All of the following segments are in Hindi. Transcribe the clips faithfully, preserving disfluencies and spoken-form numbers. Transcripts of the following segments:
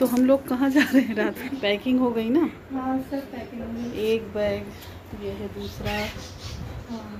तो हम लोग कहाँ जा रहे हैं? रात की पैकिंग हो गई ना? हाँ सब पैकिंग हो गई। एक बैग ये है, दूसरा हाँ।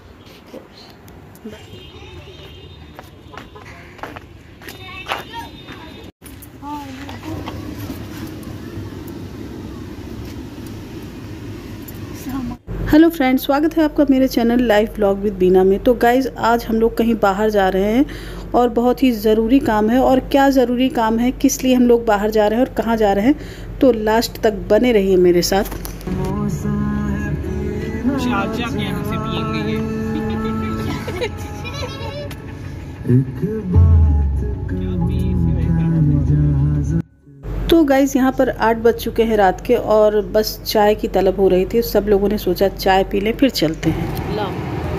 हेलो फ्रेंड्स, स्वागत है आपका मेरे channel life blog with Beena में। तो गाइज़ आज हम लोग कहीं बाहर जा रहे हैं और बहुत ही ज़रूरी काम है। और क्या ज़रूरी काम है, किस लिए हम लोग बाहर जा रहे हैं और कहाँ जा रहे हैं, तो लास्ट तक बने रहिए मेरे साथ। तो गाइज़ यहाँ पर आठ बज चुके हैं रात के और बस चाय की तलब हो रही थी। सब लोगों ने सोचा चाय पी लें फिर चलते हैं। ला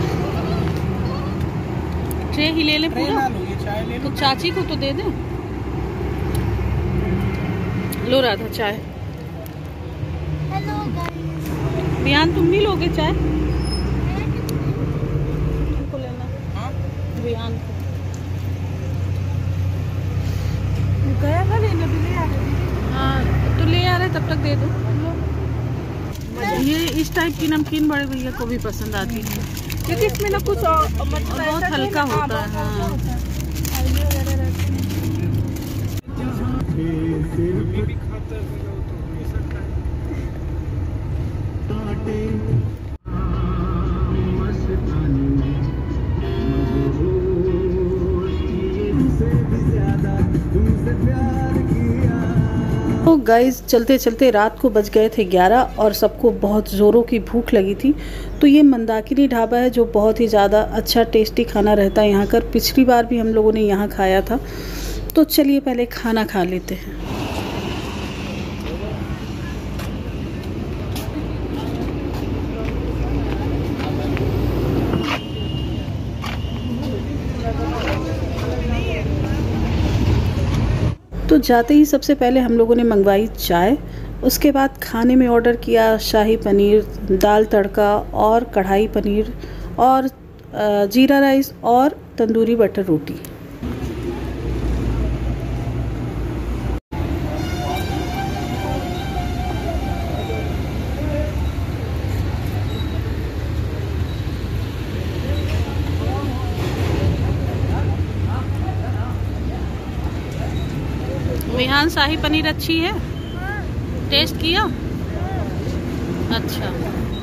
ट्रे ही ले लें पूरा, तो चाची को तो दे दें। लो राधा चाय। Hello guys. बियान तुम भी लोगे चाय? तुमको लेना? हाँ बियान को गया था लेने भी ले आ रहे। हाँ तो ले आ रहे, तब तक दे दो। ये इस टाइप की नमकीन बड़े भैया को भी पसंद आती है क्योंकि इसमें ना कुछ और मतलब बहुत हल्का होता है। हाँ तो गाइस चलते चलते रात को बज गए थे ग्यारह और सबको बहुत ज़ोरों की भूख लगी थी। तो ये मंदाकिनी ढाबा है जो बहुत ही ज़्यादा अच्छा टेस्टी खाना रहता है यहाँ कर। पिछली बार भी हम लोगों ने यहाँ खाया था। तो चलिए पहले खाना खा लेते हैं। तो जाते ही सबसे पहले हम लोगों ने मंगवाई चाय। उसके बाद खाने में ऑर्डर किया शाही पनीर, दाल तड़का और कढ़ाई पनीर और जीरा राइस और तंदूरी बटर रोटी। विहान शाही पनीर अच्छी है? टेस्ट किया? अच्छा।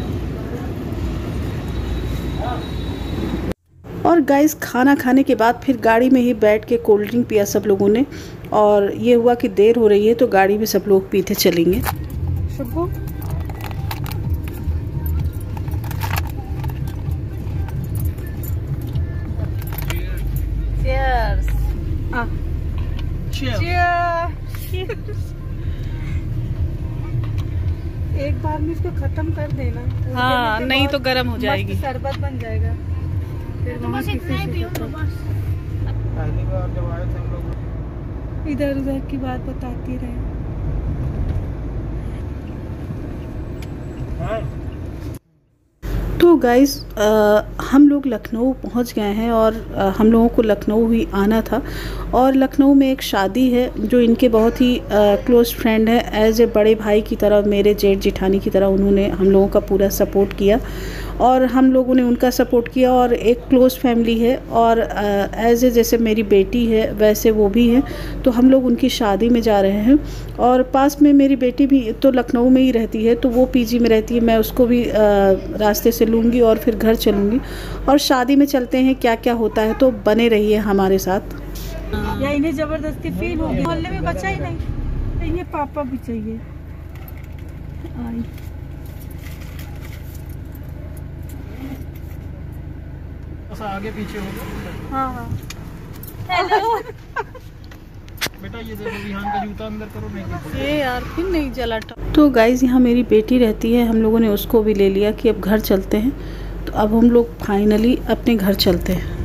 और गाइस खाना खाने के बाद फिर गाड़ी में ही बैठ के कोल्ड ड्रिंक पिया सब लोगों ने। और ये हुआ कि देर हो रही है तो गाड़ी में सब लोग पीते चलेंगे। शुभो चीयर्स। हाँ एक बार में इसको खत्म कर देना। हाँ नहीं तो गर्म हो जाएगी, शरबत बन जाएगा। फिर तो बस इतना ही पियो तो बस। पहली बार जब आए थे हम लोग इधर उधर की बात बताती रहे। तो गाइज़ हम लोग लखनऊ पहुंच गए हैं और आ, हम लोगों को लखनऊ ही आना था। और लखनऊ में एक शादी है जो इनके बहुत ही क्लोज़ फ्रेंड है। एज ए बड़े भाई की तरह, मेरे जेठ जिठानी की तरह उन्होंने हम लोगों का पूरा सपोर्ट किया और हम लोगों ने उनका सपोर्ट किया। और एक क्लोज़ फैमिली है और एज ए जैसे मेरी बेटी है वैसे वो भी है। तो हम लोग उनकी शादी में जा रहे हैं। और पास में मेरी बेटी भी तो लखनऊ में ही रहती है, तो वो पीजी में रहती है। मैं उसको भी आ, रास्ते से लूँगी और फिर घर चलूँगी। और शादी में चलते हैं क्या क्या होता है, तो बने रहिए हमारे साथ। या इन्हें जबरदस्ती फील होगी, मोहल्ले में बचा ही नहीं, तो इन्हें पापा भी चाहिए। आई आगे पीछे हो। हाँ हाँ हेलो बेटा ये देखो विहान का जूता अंदर करो। नहीं ये यार फिर नहीं जला। तो गाइज़ यहाँ मेरी बेटी रहती है, हम लोगों ने उसको भी ले लिया कि अब घर चलते हैं। तो अब हम लोग फाइनली अपने घर चलते हैं।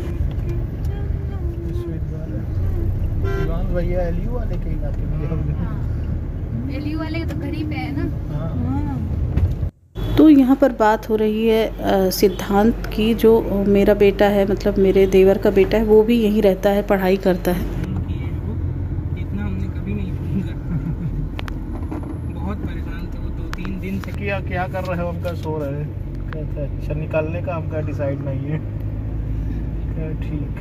भैया एलयू वाले के इलाके में, एलयू वाले तो घर ही पे है ना। हाँ। तो यहाँ पर बात हो रही है आ, सिद्धांत की, जो मेरा बेटा है, मतलब मेरे देवर का बेटा है, वो भी यहीं रहता है, पढ़ाई करता है। इतना हमने कभी नहीं बहुत परेशान थे वो दो तीन दिन से। क्या क्या कर रहे हो? हमका सो रहे हैं। कहते अच्छा निकालने का हमका डिसाइड नहीं है। क्या ठीक।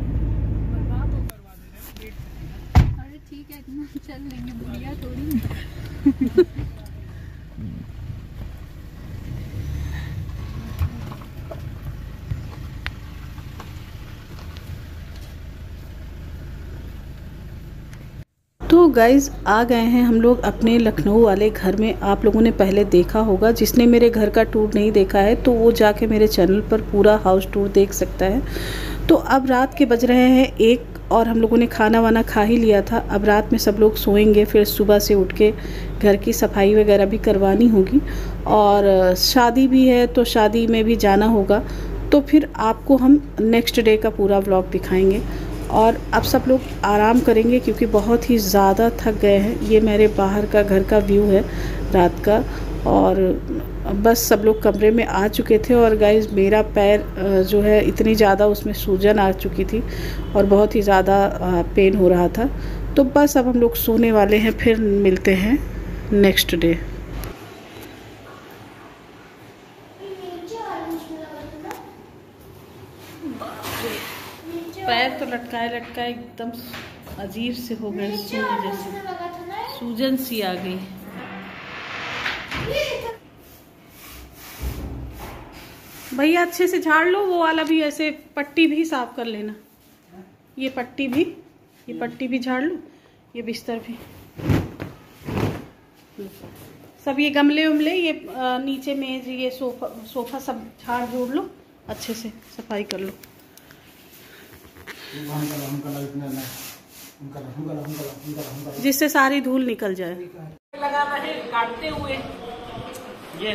अरे ठीक है, इतना चल लेंगे, बुढ़िया थोड़ी। तो गाइज़ आ गए हैं हम लोग अपने लखनऊ वाले घर में। आप लोगों ने पहले देखा होगा, जिसने मेरे घर का टूर नहीं देखा है तो वो जाके मेरे चैनल पर पूरा हाउस टूर देख सकता है। तो अब रात के बज रहे हैं एक, और हम लोगों ने खाना वाना खा ही लिया था। अब रात में सब लोग सोएंगे, फिर सुबह से उठ के घर की सफाई वगैरह भी करवानी होगी, और शादी भी है तो शादी में भी जाना होगा। तो फिर आपको हम नेक्स्ट डे का पूरा व्लॉग दिखाएंगे। और अब सब लोग आराम करेंगे क्योंकि बहुत ही ज़्यादा थक गए हैं। ये मेरे बाहर का घर का व्यू है रात का, और बस सब लोग कमरे में आ चुके थे। और गाइस मेरा पैर जो है इतनी ज़्यादा उसमें सूजन आ चुकी थी और बहुत ही ज़्यादा पेन हो रहा था। तो बस अब हम लोग सोने वाले हैं, फिर मिलते हैं नेक्स्ट डे। पैर तो लटकाए लटकाए एकदम अजीब से हो गए, सूजन जैसे सूजन सी आ गई। भैया अच्छे से झाड़ लो, वो वाला भी ऐसे पट्टी भी साफ कर लेना। ये पट्टी भी ये पट्टी भी झाड़ लो, ये बिस्तर भी, सब ये गमले उमले, ये नीचे मेज, ये सोफा सोफा सब झाड़ झूड़ लो, अच्छे से सफाई कर लो। जिससे सारी धूल निकल जाए। लगाना है काटते हुए ये।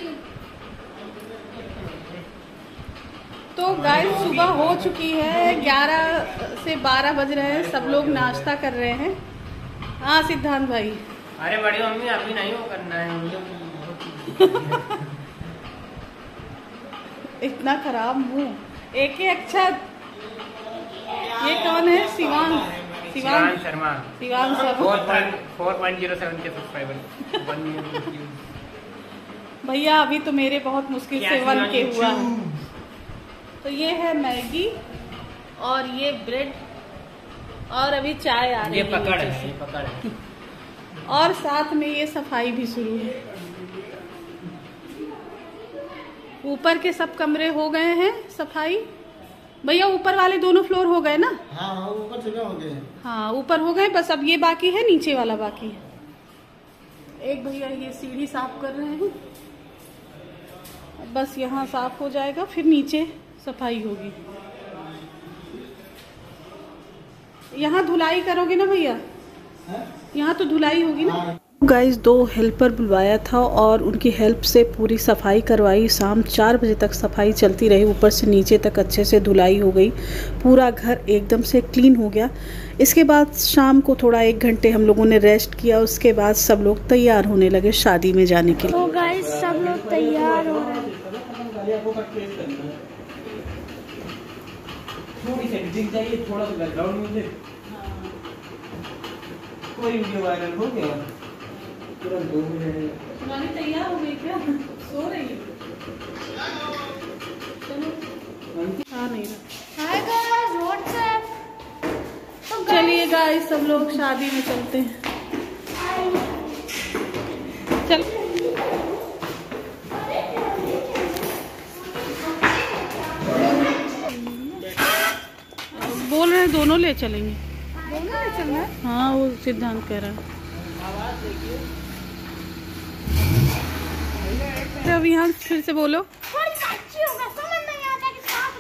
तो गाइस सुबह हो चुकी है, ग्यारह से बारह बज रहे हैं, सब लोग नाश्ता कर रहे हैं। हाँ सिद्धांत भाई। अरे बड़ी मम्मी अभी नहीं वो करना है। इतना खराब मुंह। एक ही अच्छा। ये कौन है? Shivang Shivang Sharma. Shivang four point zero seven के सब्सक्राइबर। भैया अभी तो मेरे बहुत मुश्किल से वन के हुआ है। तो ये है मैगी और ये ब्रेड और अभी चाय आ रही है। ये पकड़ है, ये पकड़ है। और साथ में ये सफाई भी शुरू है। ऊपर के सब कमरे हो गए हैं सफाई। भैया ऊपर वाले दोनों फ्लोर हो गए ना? हाँ ऊपर से हो गए। हाँ ऊपर हो गए, बस अब ये बाकी है, नीचे वाला बाकी है। एक भैया ये सीढ़ी साफ कर रहे हैं, बस यहाँ साफ हो जाएगा, फिर नीचे सफाई होगी। यहाँ धुलाई करोगे ना भैया? यहाँ तो धुलाई होगी ना। गाइस दो हेल्पर बुलवाया था और उनकी हेल्प से पूरी सफाई करवाई। शाम चार बजे तक सफाई चलती रही, ऊपर से नीचे तक अच्छे से धुलाई हो गई, पूरा घर एकदम से क्लीन हो गया। इसके बाद शाम को थोड़ा एक घंटे हम लोगों ने रेस्ट किया, उसके बाद सब लोग तैयार होने लगे शादी में जाने के लिए। तो गाइस सब लोग तैयार हो रहे हैं। थोड़ी सी एडिटिंग चाहिए, थोड़ा सा बैकग्राउंड म्यूजिक। कोई वीडियो वायरल हो गया तुरंत दो मिनट। सुनानी तैयार हो गई क्या? सो रही है? चलो हाँ नहीं हाय गाइस व्हाट्सएप। तो चलिए गाइस सब लोग शादी में चलते हैं। चल बोल रहे हैं दोनों ले चलेंगे। दोनों ले चलना है? हाँ वो सिद्धांत कह रहा है। अब यहाँ फिर से बोलो। अच्छी होगा, समझ नहीं आता कि साथ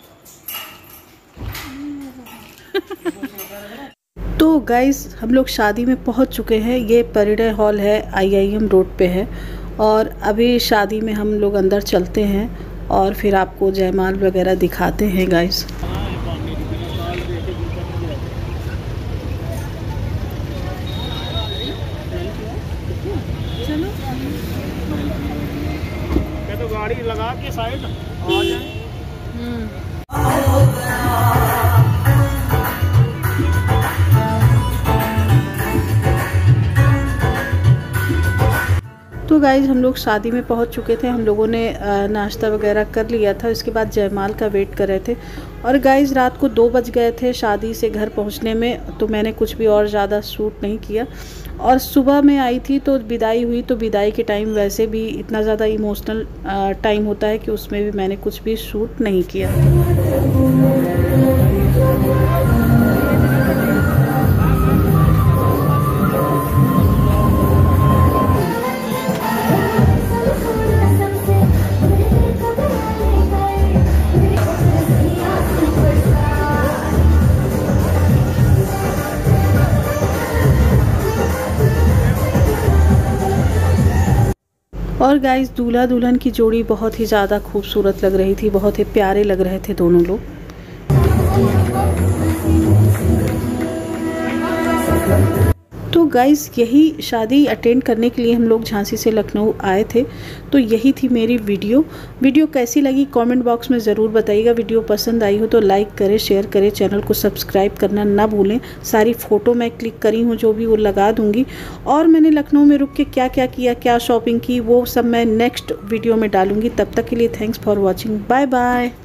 रहो। तो गाइस हम लोग शादी में पहुँच चुके हैं। ये परिणय हॉल है, आई आई एम रोड पे है, और अभी शादी में हम लोग अंदर चलते हैं और फिर आपको जयमाल वगैरह दिखाते हैं गाइस। तो गाड़ी लगा के साइड आ जाए। तो गाइज हम लोग शादी में पहुंच चुके थे। हम लोगों ने नाश्ता वगैरह कर लिया था। इसके बाद जयमाल का वेट कर रहे थे। और गाइज रात को दो बज गए थे शादी से घर पहुंचने में, तो मैंने कुछ भी और ज़्यादा शूट नहीं किया। और सुबह में आई थी तो विदाई हुई, तो विदाई के टाइम वैसे भी इतना ज़्यादा इमोशनल टाइम होता है कि उसमें भी मैंने कुछ भी शूट नहीं किया। और गाइस दूल्हा दुल्हन की जोड़ी बहुत ही ज़्यादा खूबसूरत लग रही थी, बहुत ही प्यारे लग रहे थे दोनों लोग। तो गाइस यही शादी अटेंड करने के लिए हम लोग झांसी से लखनऊ आए थे। तो यही थी मेरी वीडियो वीडियो कैसी लगी कमेंट बॉक्स में ज़रूर बताइएगा। वीडियो पसंद आई हो तो लाइक करें, शेयर करें, चैनल को सब्सक्राइब करना ना भूलें। सारी फ़ोटो मैं क्लिक करी हूँ जो भी वो लगा दूँगी। और मैंने लखनऊ में रुक के क्या क्या किया, क्या शॉपिंग की, वो सब मैं नेक्स्ट वीडियो में डालूँगी। तब तक के लिए thanks for watching, bye bye.